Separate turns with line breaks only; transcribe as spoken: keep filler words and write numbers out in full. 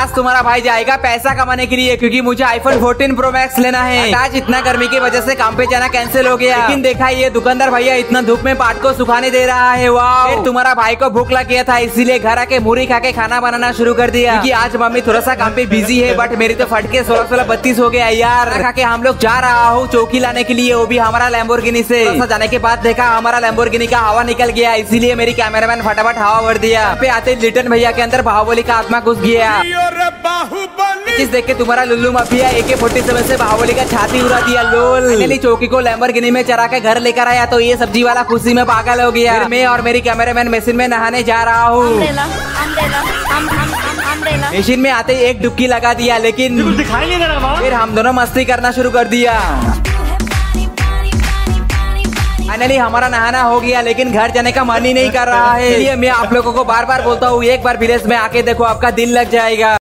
आज तुम्हारा भाई जाएगा पैसा कमाने के लिए, क्योंकि मुझे आईफोन फोर्टीन प्रो मैक्स लेना है। आज इतना गर्मी की वजह से काम पे जाना कैंसिल हो गया, लेकिन देखा ये दुकानदार भैया इतना धूप में पाट को सुखाने दे रहा है। वाह, फिर तुम्हारा भाई को भूख लग गया था, इसीलिए घर आके मुरी खा के खाना बनाना शुरू कर दिया, क्योंकि आज मम्मी थोड़ा सा काम पे बिजी है। बट मेरी तो फटके सोलह सोलह बत्तीस हो गया यार। खा के हम लोग जा रहा हूँ चौकी लाने के लिए, वो भी हमारा लैम्बोर्गिनी से। जाने के बाद देखा हमारा लैम्बोर्गिनी का हवा निकल गया, इसीलिए मेरी कैमरामैन फटाफट हवा भर दिया। पे आते लिटन भैया के अंदर बाहुबली का आत्मा घुस गया। चीज देख के तुम्हारा लुल्लू माफिया ए के फोर्टी सेवन से बाहुबली का छाती उड़ा दिया। लोल फाइनली चौकी को लैम्बोर्गिनी में चरा के घर लेकर आया, तो ये सब्जी वाला खुशी में पागल हो गया। फिर मैं और मेरी कैमरामैन मशीन में नहाने जा रहा हूँ। मशीन में आते ही एक डुबकी लगा दिया, लेकिन दिखाई नहीं दे रहा। फिर हम दोनों मस्ती करना शुरू कर दिया। फाइनली हमारा नहाना हो गया, लेकिन घर जाने का मन ही नहीं कर रहा है। इसलिए मैं आप लोगों को बार बार बोलता हूँ, एक बार विलेज में आके देखो, आपका दिल लग जाएगा।